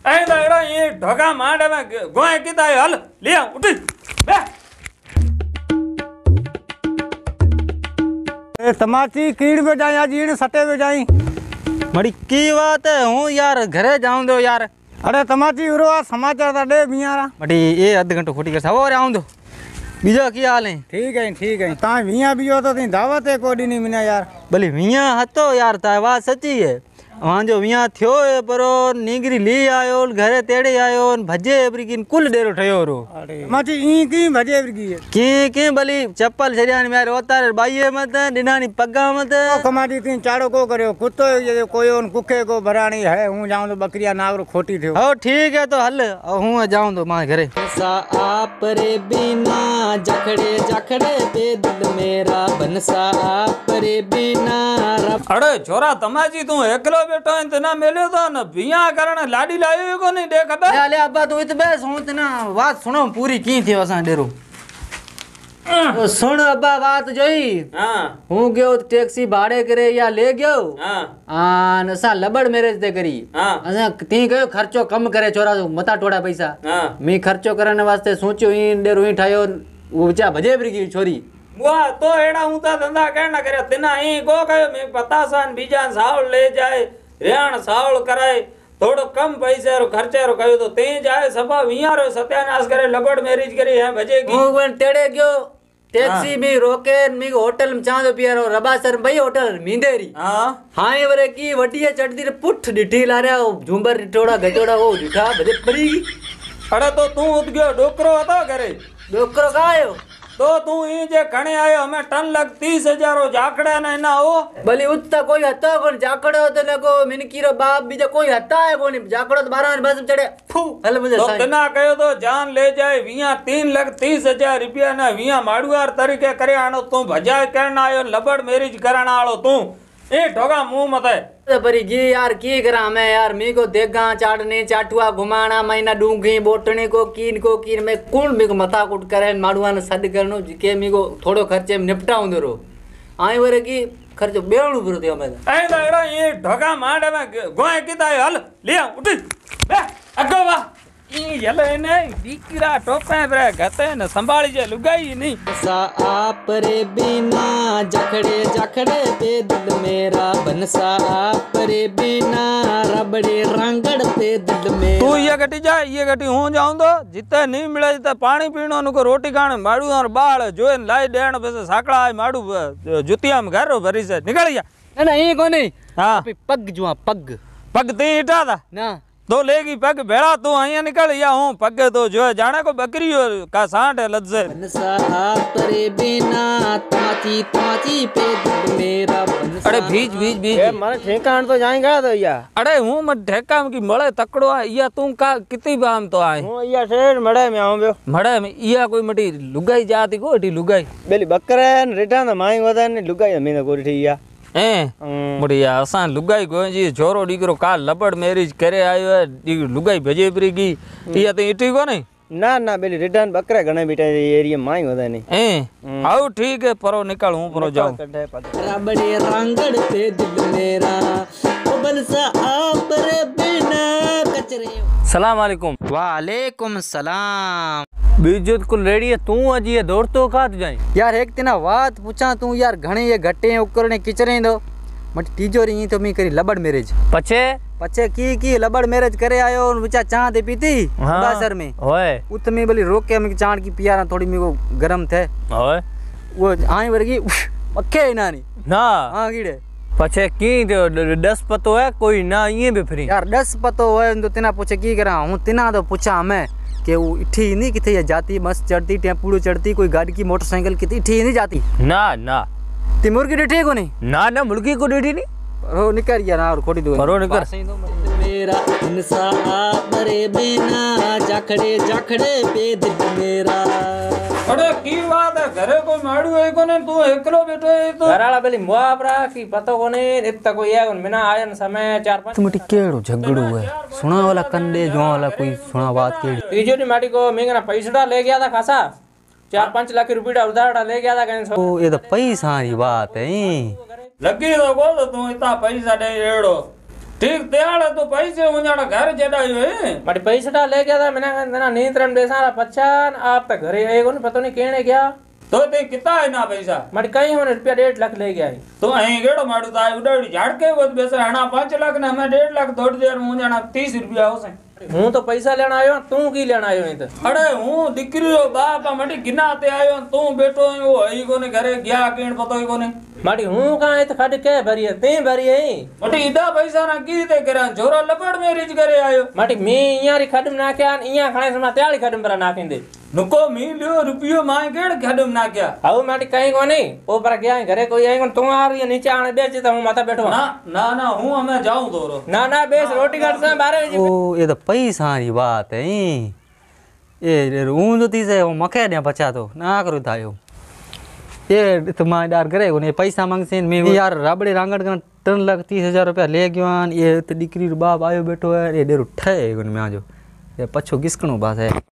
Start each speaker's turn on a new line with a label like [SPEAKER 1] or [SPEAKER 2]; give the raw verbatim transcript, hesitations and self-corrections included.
[SPEAKER 1] ऐ दाड़ा ये ढोका मांडे में गोए किता हल लिया उठ बे
[SPEAKER 2] ए तमाची कीड़ पे जाई आज ईण सटे पे जाई
[SPEAKER 3] मड़ी की बात है हूँ यार घरे जाऊं दो यार।
[SPEAKER 2] अरे तमाची उरो आ समाचार ता दे बियारा
[SPEAKER 3] मड़ी ये अध घंटो खोटी कर और आऊं दो बीजो की हाल है?
[SPEAKER 2] ठीक है ठीक है ता विया बियो तो ती दावत है कोडी नहीं मिना यार
[SPEAKER 3] भले विया हतो यार ता बात सच्ची है वहाँ जो विया थियो है पर नीगरी ली आयो घरे तेड़े आयो भजे ब्रिगिन कुल डेरो ठयो रो।
[SPEAKER 2] अरे तमाची ई की भजे ब्रिगी है
[SPEAKER 3] की की भली चप्पल छरियान मेरे ओतार बाईए मत डिनानी पग्गा मत
[SPEAKER 2] कमाटी ती चाड़ो को करयो कुत्तो ये कोई उन कुखे को भरानी है हूं जाऊं तो बकरिया नागरो खोटी थियो।
[SPEAKER 3] ओ ठीक है तो हल हूं जाऊं तो मां घरे सा आप रे बिना जखड़े जखड़े पे दिल मेरा बनसा आप रे बिना।
[SPEAKER 1] अरे छोरा तमाची तू एकलो बैठो इतना मेले तो न बिया कारण लाडी लायो को नहीं देख बे
[SPEAKER 3] ले अब्बा तू इत बे सुन ना बात सुनो पूरी की थी असा डेरो तो सुन अब्बा बात जोई।
[SPEAKER 1] हां
[SPEAKER 3] हूं गयो टैक्सी भाड़े करे या ले गयो
[SPEAKER 1] हां
[SPEAKER 3] आन असा लबड़ मैरिज ते करी
[SPEAKER 1] हां
[SPEAKER 3] असा ती गयो खर्चो कम करे छोरा मता टोड़ा पैसा
[SPEAKER 1] हां
[SPEAKER 3] मी खर्चो करने वास्ते सोचो इन डेरो ही ठायो वो बचा भजे ब्रिगी छोरी
[SPEAKER 1] वाह तो एड़ा हूं ता धंधा कहना करे तिना ही गो कयो मैं पतासान बीजा सावल ले जाए रेण सावल कराए थोड़ो कम पैसे रो खर्चे रो कयो तो ते जाए सभा विया रो सत्यानाश करे लबड़ मैरिज करी है भजे की
[SPEAKER 3] हूं वन तेड़े गयो टैक्सी में रोके मी होटल में चांदो पियारो रबासर भाई होटल मींदेरी
[SPEAKER 1] हां
[SPEAKER 3] हां ये वरे की वटिया चढ़दी रे पुठ डिठी ला रे झुंबर डिठोड़ा गटोड़ा वो डिठा भजे पड़ी।
[SPEAKER 1] अरे तो तू उठ गयो डोकरो હતો करे
[SPEAKER 3] डोकरो का आयो
[SPEAKER 1] तो तू ई जे घणे आयो हमें टन लग तीस हजार जाकड़ा ने ना हो
[SPEAKER 3] भले उतना कोई हता कोन जाकड़ो तो लगो मिनकी रो बाप बीजा कोई हता है कोनी जाकड़ो तो बारह बस चढ़े फू हल मुझे
[SPEAKER 1] तो तना कयो तो जान ले जाए विया तीन लख तीस हजार रुपया ना विया माड़ुआर तरीके करे आनो तू भजा करना आयो लबड़ मैरिज कराना आलो तू ए ठोगा मुंह मत है
[SPEAKER 3] परी गी यार की करा मैं यार मी को देगा चाटने चाटुआ घुमाना महीना डूंगी बोटने को कीन को कीन में कौन मी को मथा कुट करे माड़ुआ ने सद करनो के मी को थोड़ो खर्चे में निपटाऊं दरो आई वरे की खर्चो बेवणु पुरो थियो मैं
[SPEAKER 1] ए दाड़ा ये ढोगा मांडे में गोए किता हल लिया उठ बे अगो वा ई यले ने दीकरा टोपे पर गते न संभाली जे लुगाई नहीं
[SPEAKER 3] सा आप रे बिना जखड़े जखड़े पे दिल मेरा बनसा आप रे बिना रबड़े रंगड़ पे दिल में
[SPEAKER 1] तू ये गटी जा ये गटी हूं जाऊं तो जिते नहीं मिले जिते पानी पीनो नको रोटी खाने माड़ू और बाल जोए लाई देण बस साकड़ा है माड़ू जुतिया में घर भरी से निकल जा
[SPEAKER 3] ना ना ये कोनी
[SPEAKER 1] हां
[SPEAKER 3] पग जुआ पग
[SPEAKER 1] पग ते इटा था
[SPEAKER 3] ना
[SPEAKER 1] तो लेगी पग भेड़ा तू आइया निकल या हूं पग तो जो है जाने को बकरी का सांड है लज्जे
[SPEAKER 3] बनसा आप रे बिना ताची ताची पे दिल मेरा बनसा।
[SPEAKER 1] अरे बीच बीच बीच
[SPEAKER 2] ए मारे ठेकान तो जाएगा तो या
[SPEAKER 1] अरे हूं मत ठेका में की मळे तकड़ो है या तू का कितनी बाम तो आए
[SPEAKER 2] हूं या शेर मड़े में आऊं बे
[SPEAKER 1] मड़े में या कोई मटी लुगाई जाती को एटी लुगाई
[SPEAKER 2] बेली बकरे न रेटा न माई होता ने लुगाई में न कोरी ठीक या
[SPEAKER 1] ए बढ़िया असा लुगाई गोई जी छोरो डीकरो का लबड़ मैरिज करे आयो है लुगाई भेजे परीगी या तो इटी को नहीं
[SPEAKER 2] ना ना बेली रिटर्न बकरे घणे बेटा एरिया माई होता नहीं
[SPEAKER 1] ए आओ ठीक है परो निकल हूं परो जाऊं
[SPEAKER 3] रबड़े रंगड़ पे दिल मेरा ओ बनसा आप रे बिना कचरे।
[SPEAKER 1] सलाम वालेकुम।
[SPEAKER 3] वालेकुम सलाम।
[SPEAKER 2] बीजुत कुल रेडी है तू अजी ये दौड़ तो का जाई
[SPEAKER 3] यार एक तिना बात पूछा तू यार घणे ये घटे उकरने किचरे दो मट तीजोरी तो मी करी लबड़ मैरिज
[SPEAKER 2] पछे
[SPEAKER 3] पछे की की लबड़ मैरिज करे आयो और बच्चा चाह दे पीती बासर में
[SPEAKER 2] होए
[SPEAKER 3] उत में बली रोक के मैं चाण की पियारा थोड़ी मी को गरम थे
[SPEAKER 2] होए
[SPEAKER 3] वो आई वर्गी पक्के ना नहीं
[SPEAKER 2] ना
[SPEAKER 3] हां कीड़े
[SPEAKER 2] पछे की तो दस पतो है कोई ना ये भी फ्री
[SPEAKER 3] यार दस पतो है तो तिना पूछे की करा हूं तिना तो पूछा मैं कि वो इठी नहीं किथे ये जाती बस चढ़ती टेम्पू चढ़ती कोई गाड़ी की मोटरसाइकिल कितनी इठी नहीं जाती
[SPEAKER 2] ना ना
[SPEAKER 3] ती मुर्गी डिठी को नहीं
[SPEAKER 2] ना ना मुर्गी को डिठी नहीं
[SPEAKER 3] रो निकर या ना और खोटी दो
[SPEAKER 2] परो निकर
[SPEAKER 3] मेरा इंसान मरे बिना जखड़े जखड़े पे दिल मेरा।
[SPEAKER 1] अरे की बात है घरे कोई माड़ू है कोने तू एकलो बैठो है तो
[SPEAKER 4] घराला बेली मुआवरा की पतो कोने इतना कोई है मिना आयन समय चार पांच
[SPEAKER 3] तुम केड़ो झगड़ो है सुना वाला कंडे जो वाला कोई सुना बात केड़ी
[SPEAKER 4] तीजो नी माटी को मेंगना पैसा ले गया था खासा चार पांच लाख रुपया उधार ले गया था कहीं
[SPEAKER 3] ओ ये तो पैसा की बात है
[SPEAKER 1] लगी तो बोल तू इतना पैसा दे एड़ो ठीक त्याड़ तो पैसे मुझे घर चढ़ाई है
[SPEAKER 4] माटी पैसा ले गया था मैंने कहा नींद रम देसा पचान आप तक घरे आएगो नहीं पता नहीं कहने गया
[SPEAKER 1] तो ते कितना है ना पैसा
[SPEAKER 4] माटी कहीं होने रुपया डेढ़ लाख ले गया है
[SPEAKER 1] तो अहीं गेड़ो मारू ता उडाड़ी झाड़के बहुत बेसा हना पांच लाख ने हमें डेढ़ लाख थोड़ी देर मुझे ना तीस रुपया हो से
[SPEAKER 4] हूं तो पैसा लेना आयो तू की लेना आयो नहीं तो
[SPEAKER 1] अरे हूं दिकरी रो बाप मटी गिनाते आयो तू बैठो है वो हई कोने घरे गया केण पतो ही कोने
[SPEAKER 4] माटी हूं कहां है तो खड के भरी है ते भरी है
[SPEAKER 1] मटी इदा पैसा ना की ते करा जोरा लपड़ में रिज करे आयो
[SPEAKER 4] माटी मी इया री खड में नाख्या इया खाने समा त्याली खड में नाखिंदे
[SPEAKER 1] नुको मी लियो रुपयो मां केड़ खडम ना क्या
[SPEAKER 4] हाउ माटी कहीं को नहीं ओ पर गया घरे कोई आई तू आ रही नीचे आने बेच तो हूं माथा बैठो
[SPEAKER 1] ना ना ना हूं हमें जाऊं तोरो
[SPEAKER 4] ना ना बेच रोटी काट से बारह बजे
[SPEAKER 3] ओ ये तो पैसा री बात है ये ऊंद थी से मखे ने पचा तो ना करू थायो ये तो मां डार करे ने पैसा मांगसे मैं यार राबड़े रांगड़ का तीन लाख तीस हजार रुपया ले गयो ये तो डिक्री बाप आयो बैठो है ये डेरो ठे कोन में आजो ये पछो किसकणो बात है।